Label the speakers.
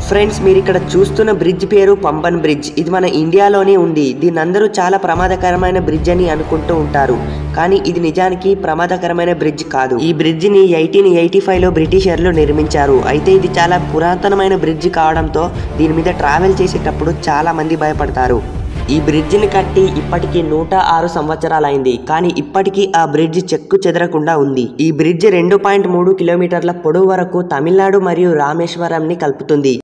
Speaker 1: Friends, మీరు ఇక్కడ చూస్తున్న బ్రిడ్జ్ పేరు పంబన్ బ్రిడ్జ్. ఇది మన ఇండియాలోనే ఉంది. దీని అందరూ చాలా ప్రమాదకరమైన బ్రిడ్జ్ అని అనుకుంటూ ఉంటారు, కానీ ఇది నిజానికి ప్రమాదకరమైన బ్రిడ్జ్ కాదు. ఈ బ్రిడ్జ్ ని 1885లో బ్రిటిషర్లు నిర్మించారు. అయితే ఇది చాలా పురాతనమైన బ్రిడ్జ్ కావడంతో దీని మీద ట్రావెల్ చేసేటప్పుడు చాలా మంది భయపడతారు. ఈ బ్రిడ్జిని కట్టి ఇప్పటికి 106 సంవత్సరాలైంది, కానీ ఇప్పటికీ ఆ బ్రిడ్జ్ చెక్కు చెదరకుండా ఉంది. ఈ బ్రిడ్జ్ 2.3 కిలోమీటర్ల పొడవు వరకు తమిళనాడు మరియు రామేశ్వరం ని కలుపుతుంది.